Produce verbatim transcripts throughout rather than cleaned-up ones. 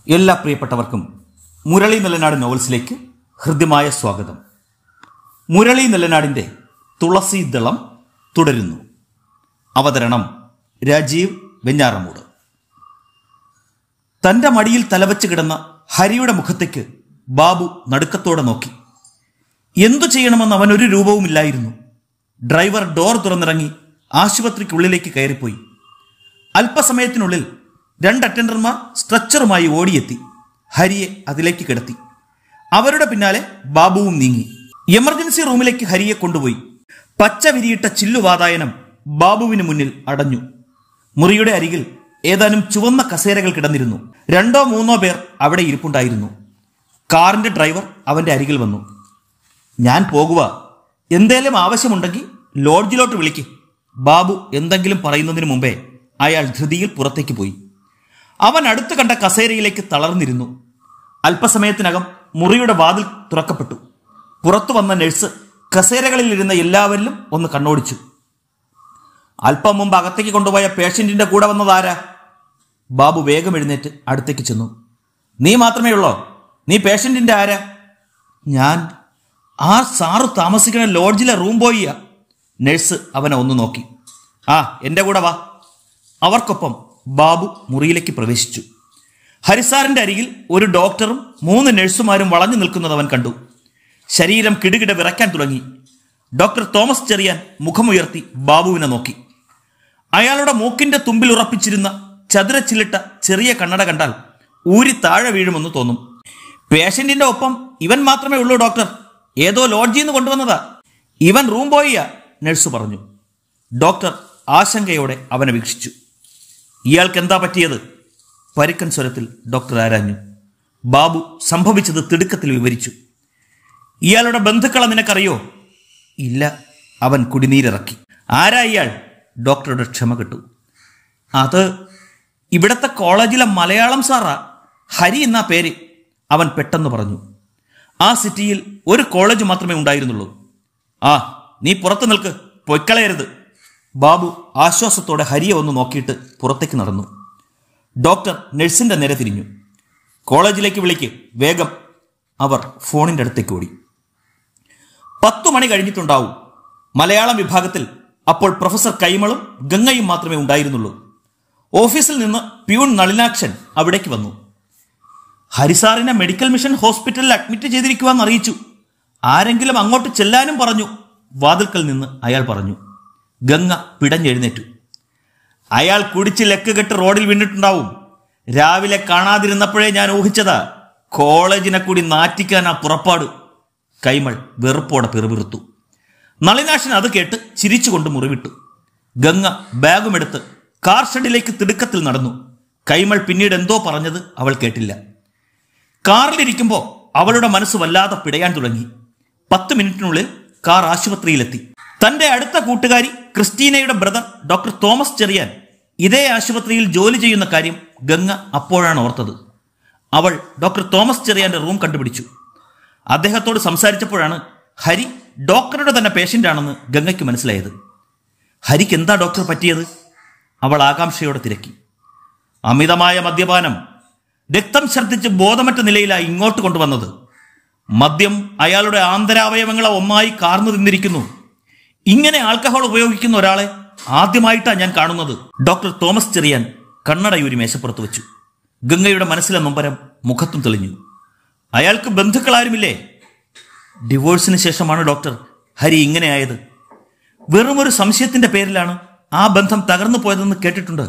എല്ലാ പ്രിയപ്പെട്ടവർക്കും മുരളി നെല്ലനാട് നോവൽസിലേക്ക് ഹൃദ്യമായ സ്വാഗതം. മുരളി നെല്ലനാടിൻ്റെ തുളസി ദളം തുടരുന്നു. അവതരണം രാജീവ് വെഞ്ഞാറമൂട്. തൻ്റെ മടിയിൽ തലവച്ച് കിടന്ന ഹരിയുടെ മുഖത്തേക്ക് ബാബു നടുക്കത്തോടെ നോക്കി. എന്തു ചെയ്യണമെന്ന് അവൻ ഒരു രൂപവുമില്ലായിരുന്നു. ഡ്രൈവർ ഡോർ തുറന്നിറങ്ങി ആശുപത്രിക്കുള്ളിലേക്ക് കയറിപ്പോയി. അല്പസമയത്തിനുള്ളിൽ രണ്ട് അറ്റൻഡർമാർ സ്ട്രെച്ചറുമായി ഓടിയെത്തി ഹരിയെ അതിലേക്ക് കിടത്തി. അവരുടെ പിന്നാലെ ബാബുവും നീങ്ങി. എമർജൻസി റൂമിലേക്ക് ഹരിയെ കൊണ്ടുപോയി. പച്ച വിരിയിട്ട ചില്ലുവാതായനം ബാബുവിന് മുന്നിൽ അടഞ്ഞു. മുറിയുടെ അരികിൽ ഏതാനും ചുവന്ന കസേരകൾ കിടന്നിരുന്നു. രണ്ടോ മൂന്നോ പേർ അവിടെ ഇരിപ്പുണ്ടായിരുന്നു. കാറിന്റെ ഡ്രൈവർ അവന്റെ അരികിൽ വന്നു. ഞാൻ പോകുക, എന്തേലും ആവശ്യമുണ്ടെങ്കിൽ ലോഡ്ജിലോട്ട് വിളിക്ക്. ബാബു എന്തെങ്കിലും പറയുന്നതിന് മുമ്പേ അയാൾ ധൃതിയിൽ പുറത്തേക്ക് പോയി. അവൻ അടുത്ത് കണ്ട കസേരയിലേക്ക് തളർന്നിരുന്നു. അല്പസമയത്തിനകം മുറിയുടെ വാതിൽ തുറക്കപ്പെട്ടു. പുറത്തു വന്ന നഴ്സ് കസേരകളിലിരുന്ന എല്ലാവരിലും ഒന്ന് കണ്ണോടിച്ചു. അല്പം മുമ്പ് അകത്തേക്ക് കൊണ്ടുപോയ പേഷ്യന്റിന്റെ കൂടെ വന്നതാരാ? ബാബു വേഗം എഴുന്നേറ്റ് അടുത്തേക്ക് ചെന്നു. നീ മാത്രമേ ഉള്ളോ? നീ പേഷ്യന്റിന്റെ ആരാ? ഞാൻ ആ സാറു താമസിക്കുന്ന ലോഡ്ജിലെ റൂം ബോയിയാ. നഴ്സ് അവനെ ഒന്ന് നോക്കി. ആ, എന്റെ കൂടെ വാ. അവർക്കൊപ്പം ബാബു മുറിയിലേക്ക് പ്രവേശിച്ചു. ഹരിസാറിന്റെ അരികിൽ ഒരു ഡോക്ടറും മൂന്ന് നഴ്സുമാരും വളഞ്ഞു നിൽക്കുന്നത് അവൻ കണ്ടു. ശരീരം കിടുകിട വിറയ്ക്കാൻ തുടങ്ങി. ഡോക്ടർ തോമസ് ചെറിയാൻ മുഖമുയർത്തി ബാബുവിനെ നോക്കി. അയാളുടെ മൂക്കിന്റെ തുമ്പിൽ ഉറപ്പിച്ചിരുന്ന ചതുരച്ചില്ലിട്ട ചെറിയ കണ്ണട കണ്ടാൽ ഊരി താഴെ വീഴുമെന്ന് തോന്നും. പേഷ്യന്റിന്റെ ഒപ്പം ഇവൻ മാത്രമേ ഉള്ളൂ ഡോക്ടർ. ഏതോ ലോഡ്ജിൽ നിന്ന് കൊണ്ടുവന്നതാ. ഇവൻ റൂം ബോയിയാ, നഴ്സ് പറഞ്ഞു. ഡോക്ടർ ആശങ്കയോടെ അവനെ വീക്ഷിച്ചു. ഇയാൾക്ക് എന്താ പറ്റിയത്? പരുക്കൻ സ്വരത്തിൽ ഡോക്ടർ ആരാഞ്ഞു. ബാബു സംഭവിച്ചത് തിടുക്കത്തിൽ വിവരിച്ചു. ഇയാളുടെ ബന്ധുക്കളെ നിനക്കറിയോ? ഇല്ല, അവൻ കുടിനീരിറക്കി. ആരാ ഇയാൾ? ഡോക്ടറുടെ ക്ഷമ കെട്ടു. അത് ഇവിടത്തെ കോളേജിലെ മലയാളം സാറാ, ഹരി എന്നാ പേര്, അവൻ പെട്ടെന്ന് പറഞ്ഞു. ആ സിറ്റിയിൽ ഒരു കോളേജ് മാത്രമേ ഉണ്ടായിരുന്നുള്ളൂ. ആ, നീ പുറത്തു നിൽക്ക്, പൊയ്ക്കളയരുത്. ബാബു ആശ്വാസത്തോടെ ഹരിയെ ഒന്ന് നോക്കിയിട്ട് പുറത്തേക്ക് നടന്നു. ഡോക്ടർ നഴ്സിന്റെ നേരെ തിരിഞ്ഞു. കോളേജിലേക്ക് വിളിക്ക്, വേഗം. അവർ ഫോണിന്റെ അടുത്തേക്ക് ഓടി. പത്തു മണി കഴിഞ്ഞിട്ടുണ്ടാവും. മലയാളം വിഭാഗത്തിൽ അപ്പോൾ പ്രൊഫസർ കൈമളും ഗംഗയും മാത്രമേ ഉണ്ടായിരുന്നുള്ളൂ. ഓഫീസിൽ നിന്ന് പ്യൂൺ നളിനാക്ഷൻ അവിടേക്ക് വന്നു. ഹരിസാറിനെ മെഡിക്കൽ മിഷൻ ഹോസ്പിറ്റലിൽ അഡ്മിറ്റ് ചെയ്തിരിക്കുവാന്ന് അറിയിച്ചു. ആരെങ്കിലും അങ്ങോട്ട് ചെല്ലാനും പറഞ്ഞു. വാതിൽക്കൽ നിന്ന് അയാൾ പറഞ്ഞു. ഗംഗ പിടഞ്ഞെഴുന്നേറ്റു. അയാൾ കുടിച്ച് ലക്ക് കെട്ട് റോഡിൽ വീണിട്ടുണ്ടാവും. രാവിലെ കാണാതിരുന്നപ്പോഴേ ഞാൻ ഊഹിച്ചതാ. കോളേജിനെ കൂടി നാറ്റിക്കാനാ പുറപ്പാട്. കൈമൾ വെറുപ്പോടെ പിറുപിറുത്തു. നളിനാശൻ അത് കേട്ട് ചിരിച്ചുകൊണ്ട് മുറിവിട്ടു. ഗംഗ ബാഗുമെടുത്ത് കാർ ഷെഡിലേക്ക് തിടുക്കത്തിൽ നടന്നു. കൈമൾ പിന്നീട് എന്തോ പറഞ്ഞത് അവൾ കേട്ടില്ല. കാറിലിരിക്കുമ്പോൾ അവളുടെ മനസ്സ് വല്ലാതെ പിടയാൻ തുടങ്ങി. പത്ത് മിനിറ്റിനുള്ളിൽ കാർ ആശുപത്രിയിലെത്തി. തന്റെ അടുത്ത കൂട്ടുകാരി ക്രിസ്റ്റീനയുടെ ബ്രദർ ഡോക്ടർ തോമസ് ചെറിയാൻ ഇതേ ആശുപത്രിയിൽ ജോലി ചെയ്യുന്ന കാര്യം ഗംഗ അപ്പോഴാണ് ഓർത്തത്. അവൾ ഡോക്ടർ തോമസ് ചെറിയാന്റെ റൂം കണ്ടുപിടിച്ചു. അദ്ദേഹത്തോട് സംസാരിച്ചപ്പോഴാണ് ഹരി ഡോക്ടറുടെ തന്നെ പേഷ്യന്റ് ആണെന്ന് ഗംഗയ്ക്ക് മനസ്സിലായത്. ഹരിക്ക് എന്താ ഡോക്ടർ പറ്റിയത്? അവൾ ആകാംക്ഷയോടെ തിരക്കി. അമിതമായ മദ്യപാനം. രക്തം ഛർദ്ദിച്ച് ബോധമറ്റ നിലയിലായി ഇങ്ങോട്ട് കൊണ്ടുവന്നത്. മദ്യം അയാളുടെ ആന്തരാവയവങ്ങളെ ഒന്നായി കാർന്നു തിന്നിരിക്കുന്നു. ഇങ്ങനെ ആൽക്കഹോൾ ഉപയോഗിക്കുന്ന ഒരാളെ ആദ്യമായിട്ടാണ് ഞാൻ കാണുന്നത്. ഡോക്ടർ തോമസ് ചെറിയാൻ കണ്ണടയൂരി മേശപ്പുറത്ത് വെച്ചു. ഗംഗയുടെ മനസ്സിലെ നൊമ്പരം മുഖത്തും തെളിഞ്ഞു. അയാൾക്ക് ബന്ധുക്കളാരുമില്ലേ? ഡിവോഴ്സിന് ശേഷമാണ് ഡോക്ടർ ഹരി ഇങ്ങനെയായത്. വെറുമൊരു സംശയത്തിന്റെ പേരിലാണ് ആ ബന്ധം തകർന്നു പോയതെന്ന് കേട്ടിട്ടുണ്ട്.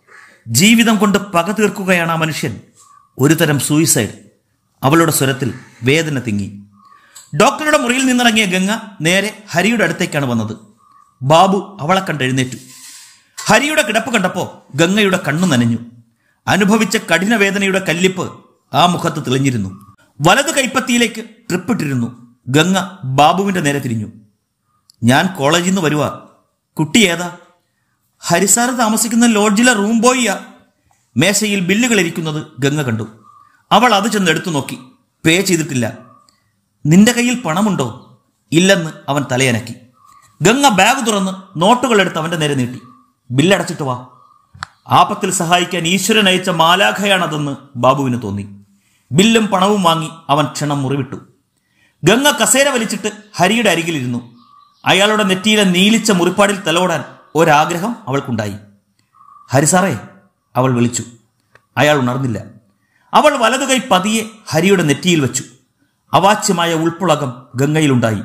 ജീവിതം കൊണ്ട് പക തീർക്കുകയാണ് ആ മനുഷ്യൻ. ഒരു തരം സൂയിസൈഡ്. അവളുടെ സ്വരത്തിൽ വേദന തിങ്ങി. ഡോക്ടറുടെ മുറിയിൽ നിന്നിറങ്ങിയ ഗംഗ നേരെ ഹരിയുടെ അടുത്തേക്കാണ് വന്നത്. ബാബു അവളെ കണ്ട് എഴുന്നേറ്റു. ഹരിയുടെ കിടപ്പ് കണ്ടപ്പോൾ ഗംഗയുടെ കണ്ണു നനഞ്ഞു. അനുഭവിച്ച കഠിന വേദനയുടെ കല്ലിപ്പ് ആ മുഖത്ത് തെളിഞ്ഞിരുന്നു. വലതു കൈപ്പത്തിയിലേക്ക് ട്രിപ്പിട്ടിരുന്നു. ഗംഗ ബാബുവിന്റെ നേരെ തിരിഞ്ഞു. ഞാൻ കോളേജിൽ നിന്ന് വരുവാ. കുട്ടി ഏതാ? ഹരിസാറ് താമസിക്കുന്ന ലോഡ്ജിലെ റൂം ബോയിയാ. മേശയിൽ ബില്ലുകൾ ഇരിക്കുന്നത് ഗംഗ കണ്ടു. അവൾ അത് ചെന്ന് എടുത്തു നോക്കി. പേ ചെയ്തിട്ടില്ല. നിന്റെ കയ്യിൽ പണമുണ്ടോ? ഇല്ലെന്ന് അവൻ തലയനക്കി. ഗംഗ ബാഗ് തുറന്ന് നോട്ടുകൾ എടുത്ത് അവന്റെ നേരെ നീട്ടി. ബില്ലടച്ചിട്ട് വാ. ആപത്തിൽ സഹായിക്കാൻ ഈശ്വരൻ അയച്ച മാലാഖയാണതെന്ന് ബാബുവിന് തോന്നി. ബില്ലും പണവും വാങ്ങി അവൻ ക്ഷണം മുറിവിട്ടു. ഗംഗ കസേര വലിച്ചിട്ട് ഹരിയുടെ അരികിലിരുന്നു. അയാളുടെ നെറ്റിയിലെ നീലിച്ച മുറിപ്പാടിൽ തലോടാൻ ഒരാഗ്രഹം അവൾക്കുണ്ടായി. ഹരിസാറേ, അവൾ വിളിച്ചു. അയാൾ ഉണർന്നില്ല. അവൾ വലതുകൈ പതിയെ ഹരിയുടെ നെറ്റിയിൽ വെച്ചു. അവാച്യമായ ഉൾപ്പുളകം ഗംഗയിലുണ്ടായി.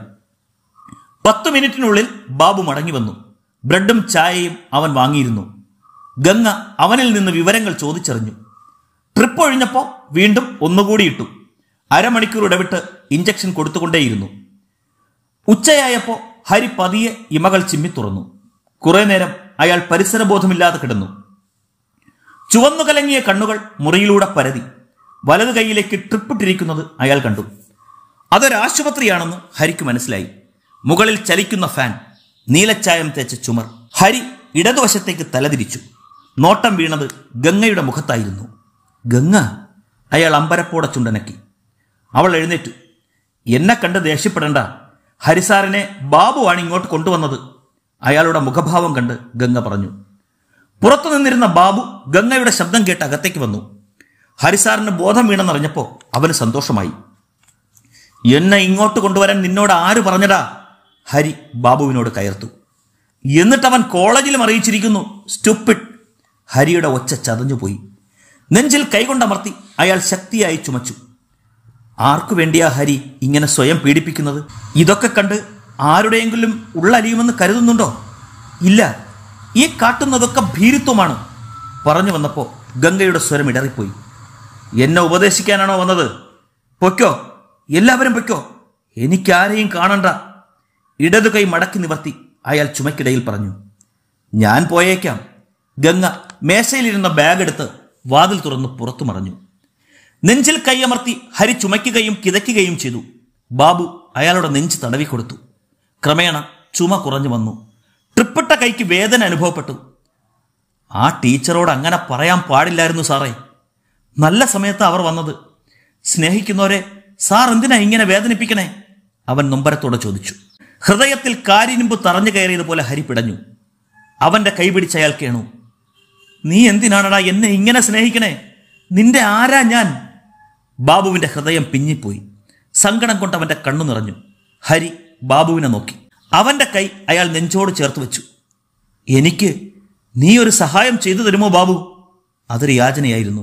പത്തു മിനിറ്റിനുള്ളിൽ ബാബു മടങ്ങി വന്നു. ബ്രെഡും ചായയും അവൻ വാങ്ങിയിരുന്നു. ഗംഗ അവനിൽ നിന്ന് വിവരങ്ങൾ ചോദിച്ചറിഞ്ഞു. ട്രിപ്പ് ഒഴിഞ്ഞപ്പോൾ വീണ്ടും ഒന്നുകൂടി ഇട്ടു. അരമണിക്കൂർ ഇടവിട്ട് ഇഞ്ചക്ഷൻ കൊടുത്തുകൊണ്ടേയിരുന്നു. ഉച്ചയായപ്പോൾ ഹരി പതിയെ ഇമകൾ ചിമ്മി തുറന്നു. കുറെ നേരം അയാൾ പരിസരബോധമില്ലാതെ കിടന്നു. ചുവന്നു കലങ്ങിയ കണ്ണുകൾ മുറിയിലൂടെ പരതി. വലതു കൈയിലേക്ക് ട്രിപ്പിട്ടിരിക്കുന്നത് അയാൾ കണ്ടു. അതൊരാശുപത്രിയാണെന്ന് ഹരിക്ക് മനസ്സിലായി. മുകളിൽ ചലിക്കുന്ന ഫാൻ, നീലച്ചായം തേച്ച ചുമർ. ഹരി ഇടതുവശത്തേക്ക് തലതിരിച്ചു. നോട്ടം വീണത് ഗംഗയുടെ മുഖത്തായിരുന്നു. ഗംഗ, അയാൾ അമ്പരപ്പോടെ ചുണ്ടനക്കി. അവൾ എഴുന്നേറ്റു. എന്നെ കണ്ട് ദേഷ്യപ്പെടേണ്ട, ഹരിസാറിനെ ബാബുവാണ് ഇങ്ങോട്ട് കൊണ്ടുവന്നത്. അയാളുടെ മുഖഭാവം കണ്ട് ഗംഗ പറഞ്ഞു. പുറത്തു നിന്നിരുന്ന ബാബു ഗംഗയുടെ ശബ്ദം കേട്ട് അകത്തേക്ക് വന്നു. ഹരിസാറിന് ബോധം വീണെന്നറിഞ്ഞപ്പോൾ അവന് സന്തോഷമായി. എന്നെ ഇങ്ങോട്ട് കൊണ്ടുവരാൻ നിന്നോട് ആര് പറഞ്ഞടാ? ഹരി ബാബുവിനോട് കയർത്തു. എന്നിട്ടവൻ കോളേജിലും അറിയിച്ചിരിക്കുന്നു. സ്റ്റുപ്പിഡ്. ഹരിയുടെ ഒച്ച ചതഞ്ഞുപോയി. നെഞ്ചിൽ കൈകൊണ്ടമർത്തി അയാൾ ശക്തിയായി ചുമച്ചു. ആർക്കു വേണ്ടിയാ ഹരി ഇങ്ങനെ സ്വയം പീഡിപ്പിക്കുന്നത്? ഇതൊക്കെ കണ്ട് ആരുടെയെങ്കിലും ഉള്ളലിയുമെന്ന് കരുതുന്നുണ്ടോ? ഇല്ല, ഈ കാട്ടുന്നതൊക്കെ ഭീരുത്വമാണ്. പറഞ്ഞു വന്നപ്പോൾ ഗംഗയുടെ സ്വരം ഇടറിപ്പോയി. എന്നെ ഉപദേശിക്കാനാണോ വന്നത്? പൊയ്ക്കോ, എല്ലാവരും പൊയ്ക്കോ, എനിക്കാരെയും കാണണ്ട. ഇടതു കൈ മടക്കി നിവർത്തി അയാൾ ചുമക്കിടയിൽ പറഞ്ഞു. ഞാൻ പോയേക്കാം. ഗംഗ മേശയിലിരുന്ന ബാഗ് എടുത്ത് വാതിൽ തുറന്ന് പുറത്തു മറഞ്ഞു. നെഞ്ചിൽ കൈയമർത്തി ഹരി ചുമയ്ക്കുകയും കിതയ്ക്കുകയും ചെയ്തു. ബാബു അയാളുടെ നെഞ്ച് തടവിക്കൊടുത്തു. ക്രമേണ ചുമ കുറഞ്ഞു വന്നു. ട്രിപ്പിട്ട കൈക്ക് വേദന അനുഭവപ്പെട്ടു. ആ ടീച്ചറോട് അങ്ങനെ പറയാൻ പാടില്ലായിരുന്നു സാറേ. നല്ല സമയത്ത് അവർ വന്നത്. സ്നേഹിക്കുന്നവരെ സാർ എന്തിനാ ഇങ്ങനെ വേദനിപ്പിക്കണേ? അവൻ നൊമ്പരത്തോടെ ചോദിച്ചു. ഹൃദയത്തിൽ കാരിനിമ്പ് തറഞ്ഞു കയറിയതുപോലെ ഹരി പിടഞ്ഞു. അവന്റെ കൈ പിടിച്ചയാൾ കേണു. നീ എന്തിനാണടാ എന്നെ ഇങ്ങനെ സ്നേഹിക്കണേ? നിന്റെ ആരാ ഞാൻ? ബാബുവിന്റെ ഹൃദയം പിഞ്ഞിപ്പോയി. സങ്കടം കൊണ്ട് അവന്റെ കണ്ണു നിറഞ്ഞു. ഹരി ബാബുവിനെ നോക്കി. അവന്റെ കൈ അയാൾ നെഞ്ചോട് ചേർത്ത് വെച്ചു. എനിക്ക് നീ ഒരു സഹായം ചെയ്തു തരുമോ ബാബു? അതൊരു യാചനയായിരുന്നു.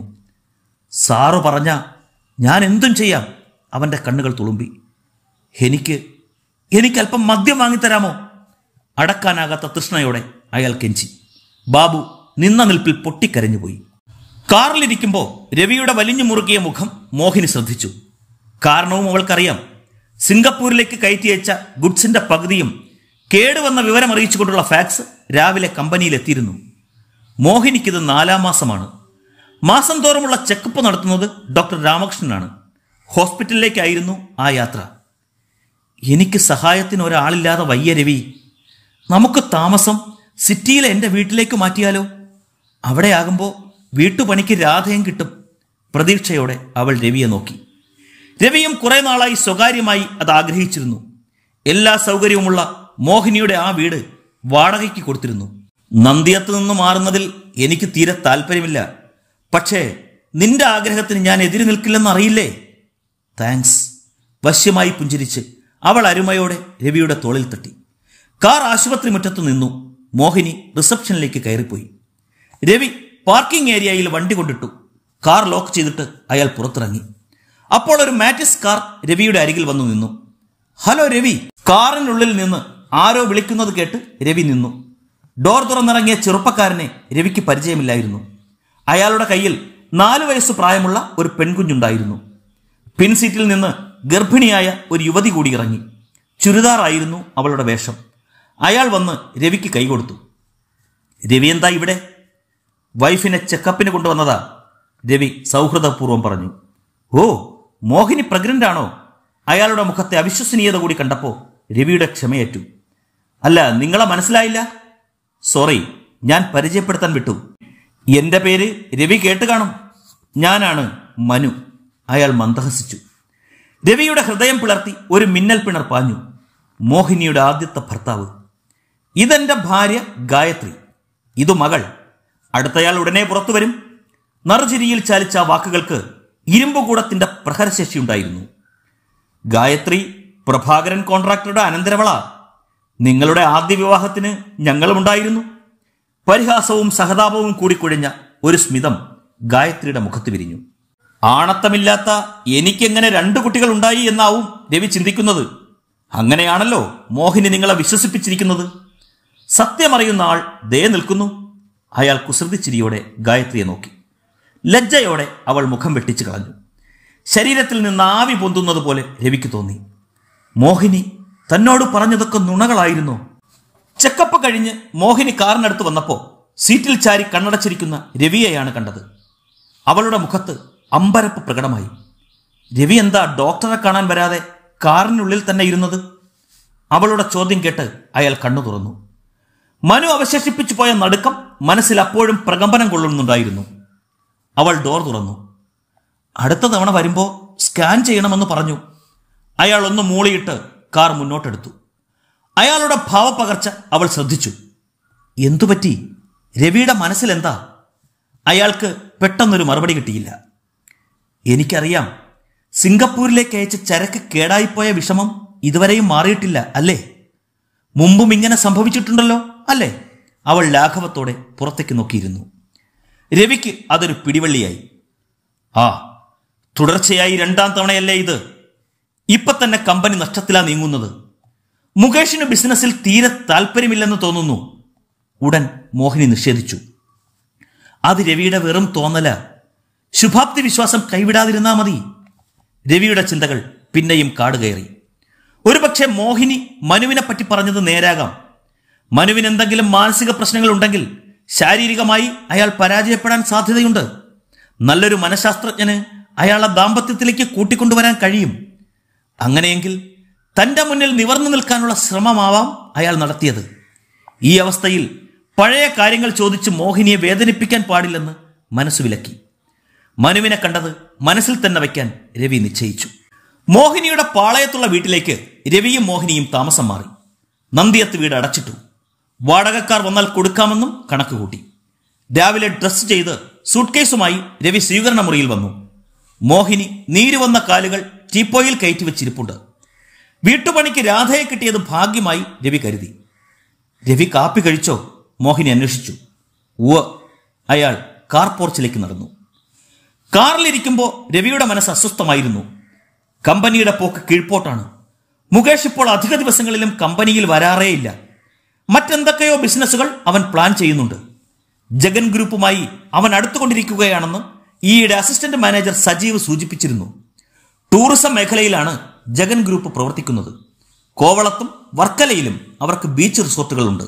സാറു പറഞ്ഞ ഞാൻ എന്തും ചെയ്യാം. അവന്റെ കണ്ണുകൾ തുളുമ്പി. എനിക്ക് എനിക്കല്പം മദ്യം വാങ്ങിത്തരാമോ? അടക്കാനാകാത്ത തൃഷ്ണയോടെ അയാൾ കെഞ്ചി. ബാബു നിന്ന നിൽപ്പിൽ പൊട്ടിക്കരഞ്ഞുപോയി. കാറിലിരിക്കുമ്പോൾ രവിയുടെ വലിഞ്ഞു മുറുകിയ മുഖം മോഹിനി ശ്രദ്ധിച്ചു. കാരണവും അവൾക്കറിയാം. സിംഗപ്പൂരിലേക്ക് കയറ്റിയച്ച ഗുഡ്സിന്റെ പകുതിയും കേടുവന്ന വിവരം അറിയിച്ചുകൊണ്ടുള്ള ഫാക്സ് രാവിലെ കമ്പനിയിലെത്തിയിരുന്നു. മോഹിനിക്കിത് നാലാം മാസമാണ്. മാസം തോറുമുള്ള ചെക്കപ്പ് നടത്തുന്നത് ഡോക്ടർ രാമകൃഷ്ണനാണ്. ഹോസ്പിറ്റലിലേക്കായിരുന്നു ആ യാത്ര. എനിക്ക് സഹായത്തിന് ഒരാളില്ലാതെ വയ്യ രവി. നമുക്ക് താമസം സിറ്റിയിലെ എൻ്റെ വീട്ടിലേക്ക് മാറ്റിയാലോ? അവിടെയാകുമ്പോൾ വീട്ടുപണിക്ക് രാധയും കിട്ടും. പ്രതീക്ഷയോടെ അവൾ രവിയെ നോക്കി. രവിയും കുറെ നാളായി സ്വകാര്യമായി അത് ആഗ്രഹിച്ചിരുന്നു. എല്ലാ സൗകര്യവുമുള്ള മോഹിനിയുടെ ആ വീട് വാടകയ്ക്ക് കൊടുത്തിരുന്നു. നന്ദിയത്ത് നിന്ന് മാറുന്നതിൽ എനിക്ക് തീരെ താല്പര്യമില്ല. പക്ഷേ നിന്റെ ആഗ്രഹത്തിന് ഞാൻ എതിര് നിൽക്കില്ലെന്ന് അറിയില്ലേ? താങ്ക്സ്. വശ്യമായി പുഞ്ചിരിച്ച് അവൾ അരുമയോടെ രവിയുടെ തോളിൽ തട്ടി. കാർ ആശുപത്രി മുറ്റത്ത് നിന്നു. മോഹിനി റിസപ്ഷനിലേക്ക് കയറിപ്പോയി. രവി പാർക്കിംഗ് ഏരിയയിൽ വണ്ടി കൊണ്ടിട്ടു. കാർ ലോക്ക് ചെയ്തിട്ട് അയാൾ പുറത്തിറങ്ങി. അപ്പോൾ ഒരു മാറ്റിസ് കാർ രവിയുടെ അരികിൽ വന്നു നിന്നു. ഹലോ രവി. കാറിനുള്ളിൽ നിന്ന് ആരോ വിളിക്കുന്നത് കേട്ട് രവി നിന്നു. ഡോർ തുറന്നിറങ്ങിയ ചെറുപ്പക്കാരനെ രവിക്ക് പരിചയമില്ലായിരുന്നു. അയാളുടെ കയ്യിൽ നാലു വയസ്സ് പ്രായമുള്ള ഒരു പെൺകുഞ്ഞുണ്ടായിരുന്നു. പിൻസീറ്റിൽ നിന്ന് ഗർഭിണിയായ ഒരു യുവതി കൂടി ഇറങ്ങി. ചുരിദാറായിരുന്നു അവളുടെ വേഷം. അയാൾ വന്ന് രവിക്ക് കൈകൊടുത്തു. രവി എന്താ ഇവിടെ? വൈഫിനെ ചെക്കപ്പിന് കൊണ്ടുവന്നതാ, രവി സൗഹൃദപൂർവ്വം പറഞ്ഞു. ഓ, മോഹിനി പ്രഗ്നന്റ് ആണോ? അയാളുടെ മുഖത്തെ അവിശ്വസനീയത കൂടി കണ്ടപ്പോൾ രവിയുടെ ക്ഷമയേറ്റു. അല്ല, നിങ്ങളെ മനസ്സിലായില്ല. സോറി, ഞാൻ പരിചയപ്പെടുത്താൻ വിട്ടു. എന്റെ പേര് രവി കേട്ട് കാണും. ഞാനാണ് മനു. അയാൾ മന്ദഹസിച്ചു. രവിയുടെ ഹൃദയം പിളർത്തി ഒരു മിന്നൽ പിണർ പാഞ്ഞു. മോഹിനിയുടെ ആദ്യത്തെ ഭർത്താവ്. ഇതെന്റെ ഭാര്യ ഗായത്രി. ഇതു മകൾ. അടുത്തയാൾ ഉടനെ പുറത്തു വരും. നറുചിരിയിൽ ചാലിച്ച വാക്കുകൾക്ക് ഇരുമ്പുകൂടത്തിന്റെ പ്രഹരശേഷിയുണ്ടായിരുന്നു. ഗായത്രി പ്രഭാകരൻ കോൺട്രാക്ടറുടെ അനന്തരവള. നിങ്ങളുടെ ആദ്യ വിവാഹത്തിന് ഞങ്ങളുമുണ്ടായിരുന്നു. പരിഹാസവും സഹതാപവും കൂടിക്കുഴഞ്ഞ ഒരു സ്മിതം ഗായത്രിയുടെ മുഖത്ത് വിരിഞ്ഞു. ആണത്തമില്ലാത്ത എനിക്കെങ്ങനെ രണ്ടു കുട്ടികൾ ഉണ്ടായി എന്നാവും രവി ചിന്തിക്കുന്നത്. അങ്ങനെയാണല്ലോ മോഹിനി നിങ്ങളെ വിശ്വസിപ്പിച്ചിരിക്കുന്നത്. സത്യമറിയുന്ന ആൾ ദേ നിൽക്കുന്നു. അയാൾ കുസൃതിച്ചിരിയോടെ ഗായത്രിയെ നോക്കി. ലജ്ജയോടെ അവൾ മുഖം വെട്ടിച്ചു കളഞ്ഞു. ശരീരത്തിൽ നിന്ന് ആവി പൊന്തുന്നത് പോലെ രവിക്ക് തോന്നി. മോഹിനി തന്നോട് പറഞ്ഞതൊക്കെ നുണകളായിരുന്നോ? ചെക്കപ്പ് കഴിഞ്ഞ് മോഹിനി കാറിനടുത്ത് വന്നപ്പോൾ സീറ്റിൽ ചാരി കണ്ണടച്ചിരിക്കുന്ന രവിയെയാണ് കണ്ടത്. അവളുടെ മുഖത്ത് അമ്പരപ്പ് പ്രകടമായി. രവി എന്താ ഡോക്ടറെ കാണാൻ വരാതെ കാറിനുള്ളിൽ തന്നെ ഇരുന്നത്? അവളുടെ ചോദ്യം കേട്ട് അയാൾ കണ്ണു തുറന്നു. മനു അവശേഷിപ്പിച്ചു പോയ നടുക്കം മനസ്സിൽ അപ്പോഴും പ്രകമ്പനം കൊള്ളുന്നുണ്ടായിരുന്നു. അവൾ ഡോർ തുറന്നു. അടുത്ത തവണ വരുമ്പോൾ സ്കാൻ ചെയ്യണമെന്ന് പറഞ്ഞു. അയാൾ ഒന്ന് മൂളിയിട്ട് കാർ മുന്നോട്ടെടുത്തു. അയാളുടെ ഭാവപകർച്ച അവൾ ശ്രദ്ധിച്ചു. എന്തുപറ്റി? രവിയുടെ മനസ്സിലെന്താ? അയാൾക്ക് പെട്ടെന്നൊരു മറുപടി കിട്ടിയില്ല. എനിക്കറിയാം, സിംഗപ്പൂരിലേക്ക് അയച്ച ചരക്ക് കേടായിപ്പോയ വിഷമം ഇതുവരെയും മാറിയിട്ടില്ല അല്ലേ? മുമ്പും ഇങ്ങനെ സംഭവിച്ചിട്ടുണ്ടല്ലോ അല്ലേ? അവൾ ലാഘവത്തോടെ പുറത്തേക്ക് നോക്കിയിരുന്നു. രവിക്ക് അതൊരു പിടിവള്ളിയായി. ആ, തുടർച്ചയായി രണ്ടാം തവണയല്ലേ ഇത്? ഇപ്പൊ തന്നെ കമ്പനി നഷ്ടത്തിലാ നീങ്ങുന്നത്. മുകേഷിന് ബിസിനസ്സിൽ തീരെ താല്പര്യമില്ലെന്ന് തോന്നുന്നു. ഉടൻ മോഹിനി നിഷേധിച്ചു. അത് രവിയുടെ വെറും തോന്നല. ശുഭാപ്തി വിശ്വാസം കൈവിടാതിരുന്നാ മതി. രവിയുടെ ചിന്തകൾ പിന്നെയും കാടുകയറി. ഒരുപക്ഷെ മോഹിനി മനുവിനെ പറ്റി പറഞ്ഞത് നേരാകാം. മനുവിന് എന്തെങ്കിലും മാനസിക പ്രശ്നങ്ങൾ ഉണ്ടെങ്കിൽ ശാരീരികമായി അയാൾ പരാജയപ്പെടാൻ സാധ്യതയുണ്ട്. നല്ലൊരു മനഃശാസ്ത്രജ്ഞന് അയാളെ ദാമ്പത്യത്തിലേക്ക് കൂട്ടിക്കൊണ്ടുവരാൻ കഴിയും. അങ്ങനെയെങ്കിൽ തന്റെ മുന്നിൽ നിവർന്നു നിൽക്കാനുള്ള ശ്രമമാവാം അയാൾ നടത്തിയത്. ഈ അവസ്ഥയിൽ പഴയ കാര്യങ്ങൾ ചോദിച്ച് മോഹിനിയെ വേദനിപ്പിക്കാൻ പാടില്ലെന്ന് മനസ്സു വിലക്കി. മനുവിനെ കണ്ടത് മനസ്സിൽ തന്നെ വയ്ക്കാൻ രവി നിശ്ചയിച്ചു. മോഹിനിയുടെ പാളയത്തുള്ള വീട്ടിലേക്ക് രവിയും മോഹിനിയും താമസം മാറി. നന്ദിയത്ത് വീട് അടച്ചിട്ടു. വാടകക്കാർ വന്നാൽ കൊടുക്കാമെന്നും കണക്ക് കൂട്ടി. രാവിലെ ഡ്രസ് ചെയ്ത് സൂട്ട്കേസുമായി രവി സ്വീകരണ മുറിയിൽ വന്നു. മോഹിനി നീരുവന്ന കാലുകൾ ടീപ്പോയിൽ കയറ്റി വെച്ചിരിപ്പുണ്ട്. വീട്ടുപണിക്ക് രാധയെ കിട്ടിയത് ഭാഗ്യമായി രവി കരുതി. രവി കാപ്പി കഴിച്ചോ? മോഹിനി അന്വേഷിച്ചു. ഉവ്വ്. അയാൾ കാർ പോർച്ചിലേക്ക് നടന്നു. കാറിലിരിക്കുമ്പോൾ രവിയുടെ മനസ്സ് അസ്വസ്ഥമായിരുന്നു. കമ്പനിയുടെ പോക്ക് കീഴ്പോട്ടാണ്. മുകേഷ് ഇപ്പോൾ അധിക ദിവസങ്ങളിലും കമ്പനിയിൽ വരാറേയില്ല. മറ്റെന്തൊക്കെയോ ബിസിനസ്സുകൾ അവൻ പ്ലാൻ ചെയ്യുന്നുണ്ട്. ജഗൻ ഗ്രൂപ്പുമായി അവൻ അടുത്തുകൊണ്ടിരിക്കുകയാണെന്ന് ഈയിടെ അസിസ്റ്റന്റ് മാനേജർ സജീവ് സൂചിപ്പിച്ചിരുന്നു. ടൂറിസം മേഖലയിലാണ് ജഗൻ ഗ്രൂപ്പ് പ്രവർത്തിക്കുന്നത്. കോവളത്തും വർക്കലയിലും അവർക്ക് ബീച്ച് റിസോർട്ടുകളുണ്ട്.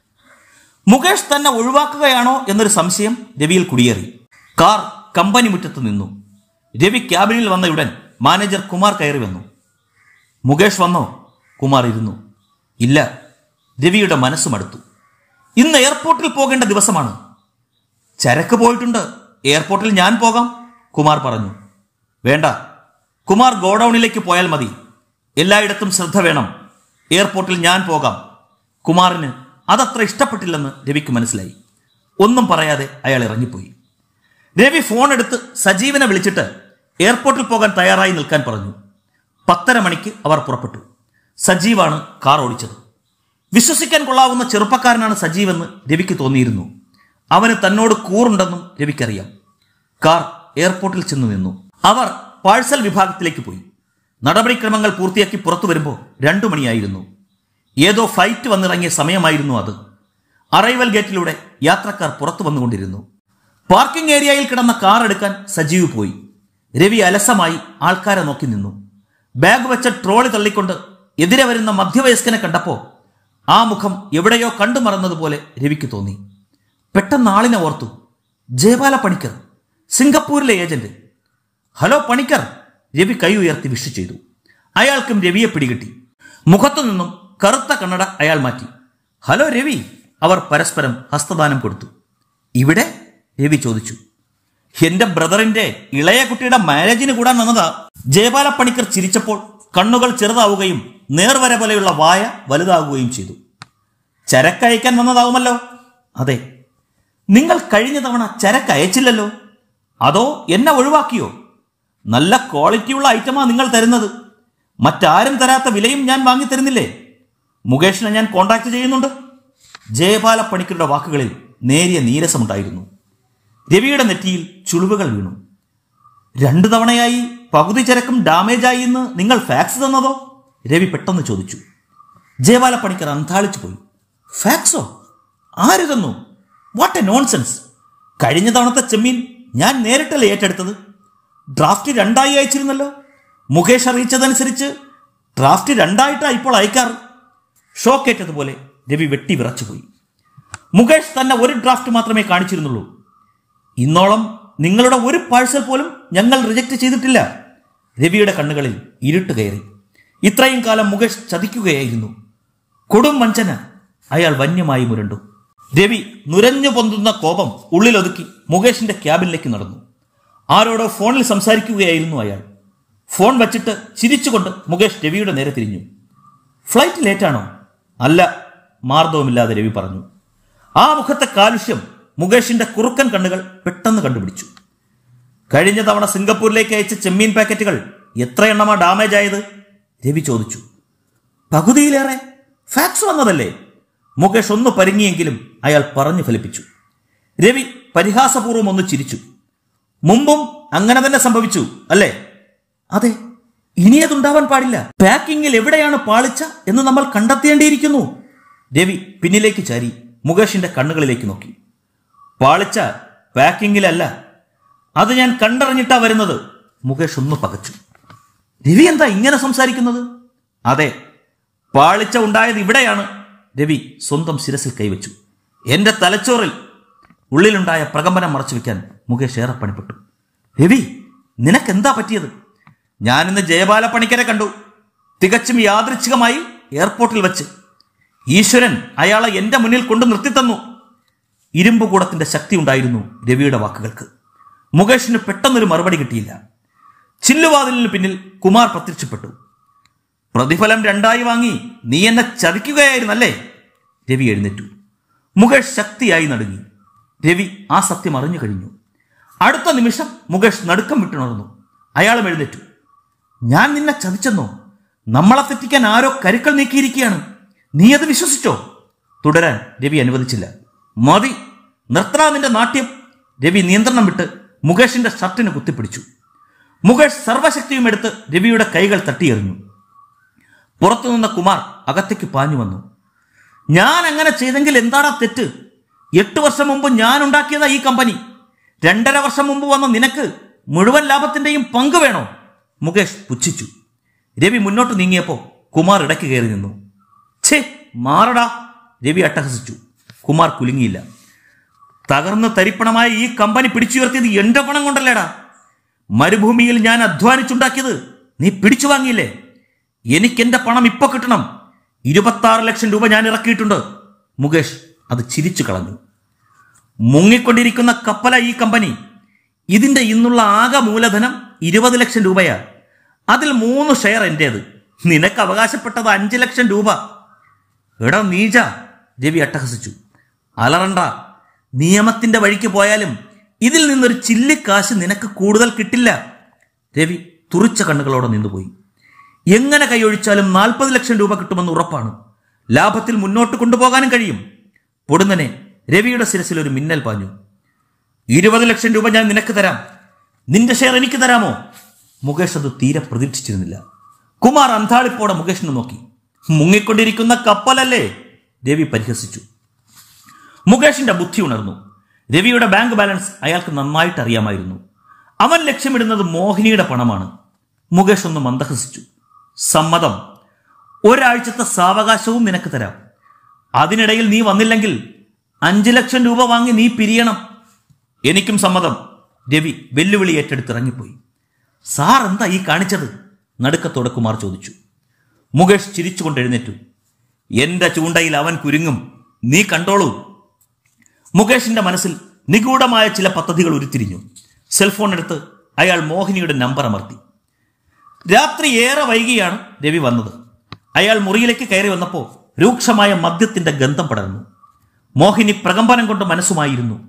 മുകേഷ് തന്നെ ഒഴിവാക്കുകയാണോ എന്നൊരു സംശയം രവിയിൽ കുടിയേറി. കാർ കമ്പനി മുറ്റത്ത് നിന്നു. രവി ക്യാബിനിൽ വന്നയുടൻ മാനേജർ കുമാർ കയറി വന്നു. മുകേഷ് വന്നോ? കുമാർ ഇരുന്നു. ഇല്ല. രവിയുടെ മനസ്സ് മടുത്തു. ഇന്ന് എയർപോർട്ടിൽ പോകേണ്ട ദിവസമാണ്. ചരക്ക് പോയിട്ടുണ്ട്. എയർപോർട്ടിൽ ഞാൻ പോകാം, കുമാർ പറഞ്ഞു. വേണ്ട, കുമാർ ഗോഡൌണിലേക്ക് പോയാൽ മതി. എല്ലായിടത്തും ശ്രദ്ധ വേണം. എയർപോർട്ടിൽ ഞാൻ പോകാം. കുമാറിന് അതത്ര ഇഷ്ടപ്പെട്ടില്ലെന്ന് രവിക്ക് മനസ്സിലായി. ഒന്നും പറയാതെ അയാൾ ഇറങ്ങിപ്പോയി. രവി ഫോൺ എടുത്ത് സജീവനെ വിളിച്ചിട്ട് എയർപോർട്ടിൽ പോകാൻ തയ്യാറായി നിൽക്കാൻ പറഞ്ഞു. പത്തര മണിക്ക് അവർ പുറപ്പെട്ടു. സജീവാണ് കാർ ഓടിച്ചത്. വിശ്വസിക്കാൻ കൊള്ളാവുന്ന ചെറുപ്പക്കാരനാണ് സജീവെന്ന് രവിക്ക് തോന്നിയിരുന്നു. അവന് തന്നോട് കൂറുണ്ടെന്നും രവിക്കറിയാം. കാർ എയർപോർട്ടിൽ ചെന്ന് നിന്നു. അവർ പാഴ്സൽ വിഭാഗത്തിലേക്ക് പോയി. നടപടിക്രമങ്ങൾ പൂർത്തിയാക്കി പുറത്തു വരുമ്പോൾ രണ്ടു മണിയായിരുന്നു. ഏതോ ഫ്ലൈറ്റ് വന്നിറങ്ങിയ സമയമായിരുന്നു അത്. അറൈവൽ ഗേറ്റിലൂടെ യാത്രക്കാർ പുറത്തു വന്നുകൊണ്ടിരുന്നു. പാർക്കിംഗ് ഏരിയയിൽ കിടന്ന കാർ എടുക്കാൻ സജീവ് പോയി. രവി അലസമായി ആൾക്കാരെ നോക്കി നിന്നു. ബാഗ് വെച്ച ട്രോളി തള്ളിക്കൊണ്ട് എതിരെ വരുന്ന മധ്യവയസ്കനെ കണ്ടപ്പോൾ ആ മുഖം എവിടെയോ കണ്ടു മറന്നതുപോലെ രവിക്ക് തോന്നി. പെട്ടെന്ന് ആളിനെ ഓർത്തു. ജയപാല പണിക്കർ, സിംഗപ്പൂരിലെ ഏജന്റ്. ഹലോ പണിക്കർ. രവി കൈ ഉയർത്തി വിഷ് ചെയ്തു. അയാൾക്കും രവിയെ പിടികിട്ടി. മുഖത്തു നിന്നും കറുത്ത കണ്ണട അയാൾ മാറ്റി. ഹലോ രവി. അവർ പരസ്പരം ഹസ്തദാനം കൊടുത്തു. ഇവിടെ? രവി ചോദിച്ചു. എന്റെ ബ്രദറിന്റെ ഇളയ കുട്ടിയുടെ മാരേജിന് കൂടാൻ വന്നതാ. ജയപാല പണിക്കർ ചിരിച്ചപ്പോൾ കണ്ണുകൾ ചെറുതാവുകയും നേർവര പോലെയുള്ള വായ വലുതാവുകയും ചെയ്തു. ചരക്കയക്കാൻ വന്നതാവുമല്ലോ. അതെ. നിങ്ങൾ കഴിഞ്ഞ തവണ ചരക്ക് അയച്ചില്ലല്ലോ, അതോ എന്നെ ഒഴിവാക്കിയോ? നല്ല ക്വാളിറ്റിയുള്ള ഐറ്റമാണ് നിങ്ങൾ തരുന്നത്. മറ്റാരും തരാത്ത വിലയും ഞാൻ വാങ്ങി തരുന്നില്ലേ? മുകേഷിനെ ഞാൻ കോൺടാക്ട് ചെയ്യുന്നുണ്ട്. ജയപാല പണിക്കരുടെ വാക്കുകളിൽ നേരിയ നീരസമുണ്ടായിരുന്നു. രവിയുടെ നെറ്റിയിൽ ചുളിവുകൾ വീണു. രണ്ടു തവണയായി പകുതി ചരക്കും ഡാമേജായി എന്ന് നിങ്ങൾ ഫാക്സ് തന്നതോ? രവി പെട്ടെന്ന് ചോദിച്ചു. ജയപാല പണിക്കർ അന്താളിച്ചു പോയി. ഫാക്സോ? ആര് തന്നു? What a nonsense! കഴിഞ്ഞ തവണത്തെ ചെമ്മീൻ ഞാൻ നേരിട്ടല്ലേ ഏറ്റെടുത്തത്? ഡ്രാഫ്റ്റ് രണ്ടായി അയച്ചിരുന്നല്ലോ. മുകേഷ് അറിയിച്ചതനുസരിച്ച് ഡ്രാഫ്റ്റ് രണ്ടായിട്ടാണ് ഇപ്പോൾ അയക്കാറ്. ഷോക്കേറ്റതുപോലെ രവി വെട്ടി വിറച്ചുപോയി. മുകേഷ് തന്നെ ഒരു ഡ്രാഫ്റ്റ് മാത്രമേ കാണിച്ചിരുന്നുള്ളൂ. ഇന്നോളം നിങ്ങളുടെ ഒരു പാഴ്സൽ പോലും ഞങ്ങൾ റിജക്റ്റ് ചെയ്തിട്ടില്ല. രവിയുടെ കണ്ണുകളിൽ ഇരുട്ട് കയറി. ഇത്രയും കാലം മുകേഷ് ചതിക്കുകയായിരുന്നു. കൊടും വഞ്ചന! അയാൾ വന്യമായി മുരണ്ടു. രവി നുരഞ്ഞു പൊന്തുന്ന കോപം ഉള്ളിലൊതുക്കി മുകേഷിന്റെ ക്യാബിനിലേക്ക് നടന്നു. ആരോടോ ഫോണിൽ സംസാരിക്കുകയായിരുന്നു അയാൾ. ഫോൺ വച്ചിട്ട് ചിരിച്ചുകൊണ്ട് മുകേഷ് രവിയുടെ നേരെ തിരിഞ്ഞു. ഫ്ലൈറ്റ് ലേറ്റാണോ? അല്ല, മാർദ്ദവുമില്ലാതെ രവി പറഞ്ഞു. ആ മുഖത്തെ കാലുഷ്യം മുകേഷിന്റെ കുറുക്കൻ കണ്ണുകൾ പെട്ടെന്ന് കണ്ടുപിടിച്ചു. കഴിഞ്ഞ തവണ സിംഗപ്പൂരിലേക്ക് അയച്ച ചെമ്മീൻ പാക്കറ്റുകൾ എത്ര എണ്ണമാ ഡാമേജ് ആയത്? രവി ചോദിച്ചു. പകുതിയിലേറെ. ഫാക്സ് വന്നതല്ലേ? മുകേഷ് ഒന്ന് പരിങ്ങിയെങ്കിലും അയാൾ പറഞ്ഞു ഫലിപ്പിച്ചു. രവി പരിഹാസപൂർവ്വം ഒന്ന് ചിരിച്ചു. മുമ്പും അങ്ങനെ തന്നെ സംഭവിച്ചു അല്ലേ? അതെ, ഇനി അതുണ്ടാവാൻ പാടില്ല. പാക്കിങ്ങിൽ എവിടെയാണ് പാളിച്ച എന്ന് നമ്മൾ കണ്ടെത്തേണ്ടിയിരിക്കുന്നു. രവി പിന്നിലേക്ക് ചാരി മുകേഷിന്റെ കണ്ണുകളിലേക്ക് നോക്കി. പാളിച്ച പാക്കിങ്ങിലല്ല, അത് ഞാൻ കണ്ടറിഞ്ഞിട്ടാ വരുന്നത്. മുകേഷ് ഒന്ന് പകച്ചു. രവി എന്താ ഇങ്ങനെ സംസാരിക്കുന്നത്? അതെ, പാളിച്ച ഉണ്ടായത് ഇവിടെയാണ്. രവി സ്വന്തം ശിരസിൽ കൈവച്ചു. എന്റെ തലച്ചോറിൽ. ഉള്ളിലുണ്ടായ പ്രകമ്പനം മറച്ചു വെക്കാൻ മുകേഷ് ഏറെ പണിപ്പെട്ടു. രവി, നിനക്കെന്താ പറ്റിയത്? ഞാനിന്ന് ജയപാല പണിക്കരെ കണ്ടു. തികച്ചും യാദൃച്ഛികമായി എയർപോർട്ടിൽ വെച്ച്. ഈശ്വരൻ അയാളെ എന്റെ മുന്നിൽ കൊണ്ടു നിർത്തിത്തന്നു. ഇരുമ്പുകൂടത്തിന്റെ ശക്തി ഉണ്ടായിരുന്നു രവിയുടെ വാക്കുകൾക്ക്. മുകേഷിന് പെട്ടെന്നൊരു മറുപടി കിട്ടിയില്ല. ചില്ലുവാതിലിന് പിന്നിൽ കുമാർ പ്രത്യക്ഷപ്പെട്ടു. പ്രതിഫലം രണ്ടായി വാങ്ങി നീ എന്നെ ചതിക്കുകയായിരുന്നല്ലേ? രവി എഴുന്നേറ്റു. മുകേഷ് ശക്തിയായി നടുങ്ങി. രവി ആ സത്യം അറിഞ്ഞു കഴിഞ്ഞു. അടുത്ത നിമിഷം മുകേഷ് നടുക്കം വിട്ടുണർന്നു. അയാളും എഴുന്നേറ്റു. ഞാൻ നിന്നെ ചതിച്ചെന്നോ? നമ്മളെ തെറ്റിക്കാൻ ആരോ കരുക്കൾ നീക്കിയിരിക്കുകയാണ്. നീ അത് വിശ്വസിച്ചോ? തുടരാൻ രവി അനുവദിച്ചില്ല. മതി, നിർത്തണ നിന്റെ നാട്യം. രവി നിയന്ത്രണം വിട്ട് മുകേഷിന്റെ ഷർട്ടിന് കുത്തിപ്പിടിച്ചു. മുകേഷ് സർവശക്തിയും എടുത്ത് രവിയുടെ കൈകൾ തട്ടിയെറിഞ്ഞു. പുറത്തുനിന്ന കുമാർ അകത്തേക്ക് പാഞ്ഞു വന്നു. ഞാൻ അങ്ങനെ ചെയ്തെങ്കിൽ എന്താടാ തെറ്റ്? എട്ട് വർഷം മുമ്പ് ഞാൻ ഉണ്ടാക്കിയതാ ഈ കമ്പനി. രണ്ടര വർഷം മുമ്പ് വന്ന നിനക്ക് മുഴുവൻ ലാഭത്തിന്റെയും പങ്ക് വേണോ? മുകേഷ് പുച്ഛിച്ചു. രവി മുന്നോട്ട് നീങ്ങിയപ്പോ കുമാർ ഇടയ്ക്ക് കയറി നിന്നു. ഛേ, മാറടാ! രവി അട്ടഹസിച്ചു. കുമാർ കുലുങ്ങിയില്ല. തകർന്ന് തരിപ്പണമായ ഈ കമ്പനി പിടിച്ചുയർത്തിയത് എന്റെ പണം കൊണ്ടല്ലേടാ. മരുഭൂമിയിൽ ഞാൻ അധ്വാനിച്ചുണ്ടാക്കിയത് നീ പിടിച്ചു വാങ്ങിയില്ലേ? എനിക്കെന്റെ പണം ഇപ്പൊ കിട്ടണം. ഇരുപത്തി ആറ് ലക്ഷം രൂപ ഞാൻ ഇറക്കിയിട്ടുണ്ട്. മുകേഷ് അത് ചിരിച്ചു കളഞ്ഞു. മുങ്ങിക്കൊണ്ടിരിക്കുന്ന കപ്പല ഈ കമ്പനി. ഇതിന്റെ ഇന്നുള്ള ആകെ മൂലധനം ഇരുപത് ലക്ഷം രൂപയാ. അതിൽ മൂന്ന് ഷെയർ എന്റേത്. നിനക്ക് അവകാശപ്പെട്ടത് അഞ്ചു ലക്ഷം രൂപ. എടാ നീജ! രവി അട്ടഹസിച്ചു. അലറണ്ട. നിയമത്തിന്റെ വഴിക്ക് പോയാലും ഇതിൽ നിന്നൊരു ചില്ലിക്കാശ് നിനക്ക് കൂടുതൽ കിട്ടില്ല. രവി തുറിച്ച കണ്ണുകളോടെ നിന്നുപോയി. എങ്ങനെ കൈയൊഴിച്ചാലും നാൽപ്പത് ലക്ഷം രൂപ കിട്ടുമെന്ന് ഉറപ്പാണ്. ലാഭത്തിൽ മുന്നോട്ട് കൊണ്ടുപോകാനും കഴിയും. പൊടുന്നനെ രവിയുടെ ശിരസിൽ ഒരു മിന്നൽ പാഞ്ഞു. ഇരുപത് ലക്ഷം രൂപ ഞാൻ നിനക്ക് തരാം. നിന്റെ ഷെയർ എനിക്ക് തരാമോ? മുകേഷ് അത് തീരെ പ്രതീക്ഷിച്ചിരുന്നില്ല. കുമാർ അന്താളിപ്പോടെ മുകേഷിനെ നോക്കി. മുങ്ങിക്കൊണ്ടിരിക്കുന്ന കപ്പലല്ലേ? രവി പരിഹസിച്ചു. മുകേഷിന്റെ ബുദ്ധി ഉണർന്നു. രവിയുടെ ബാങ്ക് ബാലൻസ് അയാൾക്ക് നന്നായിട്ട് അറിയാമായിരുന്നു. അവൻ ലക്ഷ്യമിടുന്നത് മോഹിനിയുടെ പണമാണ്. മുകേഷ് ഒന്ന് മന്ദഹസിച്ചു. സമ്മതം. ഒരാഴ്ചത്തെ സാവകാശവും നിനക്ക് തരാം. അതിനിടയിൽ നീ വന്നില്ലെങ്കിൽ അഞ്ചു ലക്ഷം രൂപ വാങ്ങി നീ പിരിയണം. എനിക്കും സമ്മതം. രവി വെല്ലുവിളി ഏറ്റെടുത്തിറങ്ങിപ്പോയി. സാർ എന്താ ഈ കാണിച്ചത്? നടുക്കത്തോടെ കുമാർ ചോദിച്ചു. മുകേഷ് ചിരിച്ചുകൊണ്ട് എഴുന്നേറ്റു. എന്റെ ചൂണ്ടയിൽ അവൻ കുരുങ്ങും, നീ കണ്ടോളൂ. മുകേഷിന്റെ മനസ്സിൽ നിഗൂഢമായ ചില പദ്ധതികൾ ഉരുത്തിരിഞ്ഞു. സെൽഫോൺ എടുത്ത് അയാൾ മോഹിനിയുടെ നമ്പർ അമർത്തി. രാത്രി ഏറെ വൈകിയാണ് രവി വന്നത്. അയാൾ മുറിയിലേക്ക് കയറി വന്നപ്പോൾ രൂക്ഷമായ മദ്യത്തിന്റെ ഗന്ധം പടർന്നു. മോഹിനി പ്രകമ്പനം കൊണ്ട് മനസ്സുമായിരുന്നു.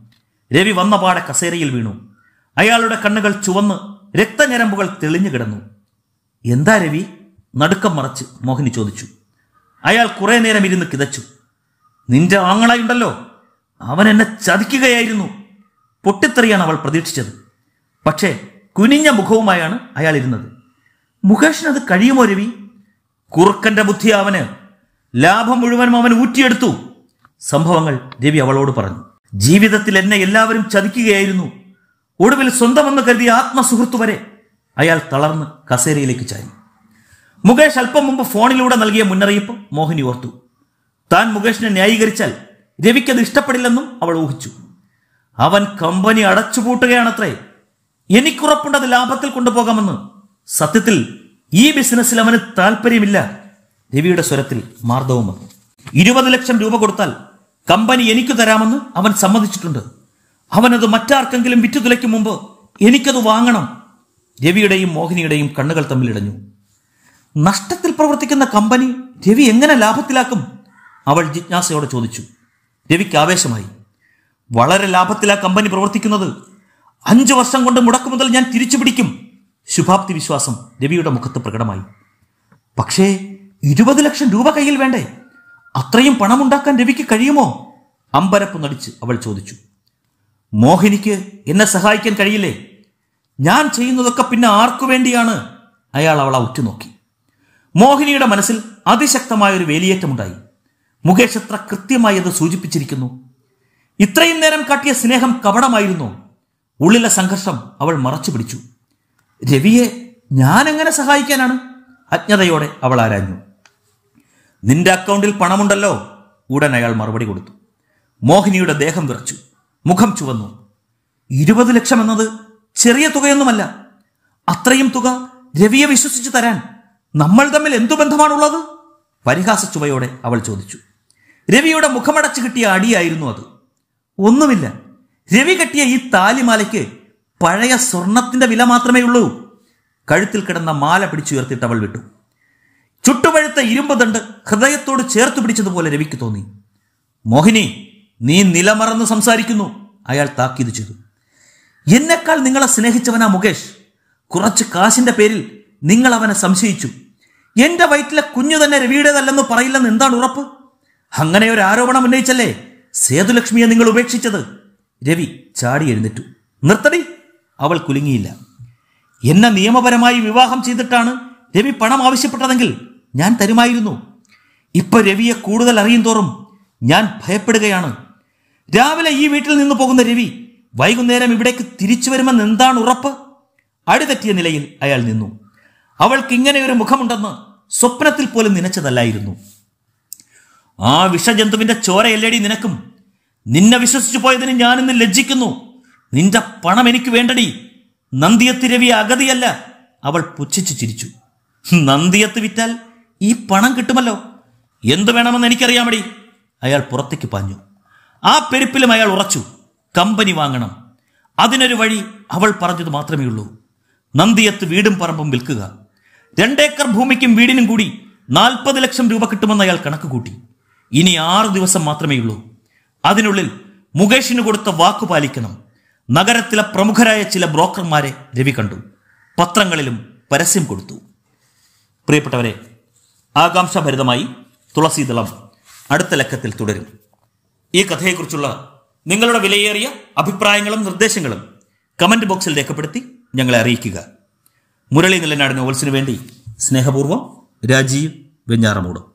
രവി വന്നപാടെ കസേരയിൽ വീണു. അയാളുടെ കണ്ണുകൾ ചുവന്ന് രക്തഞരമ്പുകൾ തെളിഞ്ഞു കിടന്നു. എന്താ രവി? നടുക്കം മറച്ച് മോഹിനി ചോദിച്ചു. അയാൾ കുറെ നേരം ഇരുന്ന് കിതച്ചു. നിന്റെ ആങ്ങളയുണ്ടല്ലോ, അവൻ എന്നെ ചതിക്കുകയായിരുന്നു. പൊട്ടിത്തെറിയാണ് അവൾ പ്രതീക്ഷിച്ചത്. പക്ഷേ കുനിഞ്ഞ മുഖവുമായാണ് അയാൾ ഇരുന്നത്. മുകേഷിനത് കഴിയുമോ രവി? കുറുക്കന്റെ ബുദ്ധി അവന്. ലാഭം മുഴുവനും അവൻ ഊറ്റിയെടുത്തു. സംഭവങ്ങൾ രവി അവളോട് പറഞ്ഞു. ജീവിതത്തിൽ എന്നെ എല്ലാവരും ചതിക്കുകയായിരുന്നു. ഒടുവിൽ സ്വന്തമെന്ന് കരുതിയ ആത്മസുഹൃത്തു വരെ. അയാൾ തളർന്ന് കസേരയിലേക്ക് ചാരി. മുകേഷ് അല്പം മുമ്പ് ഫോണിലൂടെ നൽകിയ മുന്നറിയിപ്പ് മോഹിനി ഓർത്തു. താൻ മുകേഷിനെ ന്യായീകരിച്ചാൽ രവിക്കത് ഇഷ്ടപ്പെടില്ലെന്നും അവൾ ഊഹിച്ചു. അവൻ കമ്പനി അടച്ചുപൂട്ടുകയാണത്രേ. എനിക്കുറപ്പുണ്ടത് ലാഭത്തിൽ കൊണ്ടുപോകാമെന്ന്. സത്യത്തിൽ ഈ ബിസിനസ്സിൽ അവന് താല്പര്യമില്ല. രവിയുടെ സ്വരത്തിൽ മാർദ്ദവം വന്നു. ഇരുപത് ലക്ഷം രൂപ കൊടുത്താൽ കമ്പനി എനിക്ക് തരാമെന്ന് അവൻ സമ്മതിച്ചിട്ടുണ്ട്. അവനത് മറ്റാർക്കെങ്കിലും വിറ്റുതുലയ്ക്കും മുമ്പ് എനിക്കത് വാങ്ങണം. രവിയുടെയും മോഹിനിയുടെയും കണ്ണുകൾ തമ്മിലിടഞ്ഞു. നഷ്ടത്തിൽ പ്രവർത്തിക്കുന്ന കമ്പനി രവി എങ്ങനെ ലാഭത്തിലാക്കും? അവൾ ജിജ്ഞാസയോടെ ചോദിച്ചു. രവിക്ക് ആവേശമായി. വളരെ ലാഭത്തിലാ കമ്പനി പ്രവർത്തിക്കുന്നത്. അഞ്ചു വർഷം കൊണ്ട് മുടക്കു മുതൽ ഞാൻ തിരിച്ചു പിടിക്കും. ശുഭാപ്തി വിശ്വാസം രവിയുടെ മുഖത്ത് പ്രകടമായി. പക്ഷേ ഇരുപത് ലക്ഷം രൂപ കയ്യിൽ വേണ്ടേ? അത്രയും പണമുണ്ടാക്കാൻ രവിക്ക് കഴിയുമോ? അമ്പരപ്പ് നടിച്ച് അവൾ ചോദിച്ചു. മോഹിനിക്ക് എന്നെ സഹായിക്കാൻ കഴിയില്ലേ? ഞാൻ ചെയ്യുന്നതൊക്കെ പിന്നെ ആർക്കു വേണ്ടിയാണ്? അയാൾ അവളെ ഉറ്റുനോക്കി. മോഹിനിയുടെ മനസ്സിൽ അതിശക്തമായൊരു വേലിയേറ്റമുണ്ടായി. മുകേഷ് എത്ര കൃത്യമായി അത് സൂചിപ്പിച്ചിരിക്കുന്നു. ഇത്രയും നേരം കാട്ടിയ സ്നേഹം കപടമായിരുന്നു. ഉള്ളിലെ സംഘർഷം അവൾ മറച്ചു പിടിച്ചു. രവിയെ ഞാൻ എങ്ങനെ സഹായിക്കാനാണ്? അജ്ഞതയോടെ അവൾ ആരാഞ്ഞു. നിന്റെ അക്കൗണ്ടിൽ പണമുണ്ടല്ലോ. ഉടൻ അയാൾ മറുപടി കൊടുത്തു. മോഹിനിയുടെ ദേഹം വിറച്ചു, മുഖം ചുവന്നു. ഇരുപത് ലക്ഷം എന്നത് ചെറിയ തുകയൊന്നുമല്ല. അത്രയും തുക രവിയെ വിശ്വസിച്ചു തരാൻ നമ്മൾ തമ്മിൽ എന്തു ബന്ധമാണുള്ളത്? പരിഹാസ ചുവയോടെ അവൾ ചോദിച്ചു. രവിയുടെ മുഖമടച്ചു കിട്ടിയ അടിയായിരുന്നു അത്. ഒന്നുമില്ല. രവി കെട്ടിയ ഈ താലിമാലയ്ക്ക് പഴയ സ്വർണത്തിന്റെ വില മാത്രമേ ഉള്ളൂ. കഴുത്തിൽ കിടന്ന മാല പിടിച്ചുയർത്തിയിട്ട് അവൾ വിട്ടു. ചുട്ടുപഴുത്ത ഇരുമ്പ് ദണ്ട് ഹൃദയത്തോട് ചേർത്ത് പിടിച്ചതുപോലെ രവിക്ക് തോന്നി. മോഹിനി, നീ നിലമറന്ന് സംസാരിക്കുന്നു. അയാൾ താക്കീത് ചെയ്തു. എന്നെക്കാൾ നിങ്ങളെ സ്നേഹിച്ചവനാ മുകേഷ്. കുറച്ച് കാശിന്റെ പേരിൽ നിങ്ങൾ അവനെ സംശയിച്ചു. എന്റെ വയറ്റിലെ കുഞ്ഞു തന്നെ രവിയുടേതല്ലെന്ന് പറയില്ലെന്ന് എന്താണ് ഉറപ്പ്? അങ്ങനെ ഒരു ആരോപണം ഉന്നയിച്ചല്ലേ സേതുലക്ഷ്മിയെ നിങ്ങൾ ഉപേക്ഷിച്ചത്? രവി ചാടി എഴുന്നേറ്റു. നിർത്തടി. അവൾ കുലുങ്ങിയില്ല. എന്നെ നിയമപരമായി വിവാഹം ചെയ്തിട്ടാണ് രവി പണം ആവശ്യപ്പെട്ടതെങ്കിൽ ഞാൻ തരുമായിരുന്നു. ഇപ്പൊ രവിയെ കൂടുതൽ അറിയും തോറും ഞാൻ ഭയപ്പെടുകയാണ്. രാവിലെ ഈ വീട്ടിൽ നിന്ന് പോകുന്ന രവി വൈകുന്നേരം ഇവിടേക്ക് തിരിച്ചു വരുമെന്ന് എന്താണ് ഉറപ്പ്? അടിതെറ്റിയ നിലയിൽ അയാൾ നിന്നു. അവൾക്ക് ഇങ്ങനെ ഒരു മുഖമുണ്ടെന്ന് സ്വപ്നത്തിൽ പോലും നനച്ചതല്ലായിരുന്നു. ആ വിഷജന്തുവിന്റെ ചോരയല്ലേടി നിനക്കും? നിന്നെ വിശ്വസിച്ചു പോയതിന് ഞാനിന്ന് ലജ്ജിക്കുന്നു. നിന്റെ പണം എനിക്ക് വേണ്ടടി. നന്ദിയത്ത് രവി അഗതിയല്ല. അവൾ പുച്ഛിച്ചു ചിരിച്ചു. നന്ദിയത്ത് വിറ്റാൽ ഈ പണം കിട്ടുമല്ലോ. എന്തു വേണമെന്ന് എനിക്കറിയാമടി. അയാൾ പുറത്തേക്ക് പാഞ്ഞു. ആ പെരുപ്പിലും അയാൾ ഉറച്ചു. കമ്പനി വാങ്ങണം. അതിനൊരു വഴി അവൾ പറഞ്ഞത് മാത്രമേ ഉള്ളൂ. നന്ദിയത്ത് വീടും പറമ്പും വിൽക്കുക. രണ്ടേക്കർ ഭൂമിക്കും വീടിനും കൂടി നാൽപ്പത് ലക്ഷം രൂപ കിട്ടുമെന്ന് അയാൾ കണക്ക് കൂട്ടി. ഇനി ആറു ദിവസം മാത്രമേ ഉള്ളൂ. അതിനുള്ളിൽ മുകേഷിന് കൊടുത്ത വാക്കു പാലിക്കണം. നഗരത്തിലെ പ്രമുഖരായ ചില ബ്രോക്കർമാരെ രവി കണ്ടു. പത്രങ്ങളിലും പരസ്യം കൊടുത്തു. പ്രിയപ്പെട്ടവരെ, ആകാംക്ഷാഭരിതമായി തുളസീദളം അടുത്ത ലക്കത്തിൽ തുടരും. ഈ കഥയെക്കുറിച്ചുള്ള നിങ്ങളുടെ വിലയേറിയ അഭിപ്രായങ്ങളും നിർദ്ദേശങ്ങളും കമന്റ് ബോക്സിൽ രേഖപ്പെടുത്തി ഞങ്ങളെ അറിയിക്കുക. മുരളി നിലനാട് നോവൽസിനു വേണ്ടി സ്നേഹപൂർവ്വം രാജീവ് വെഞ്ഞാറമൂട്.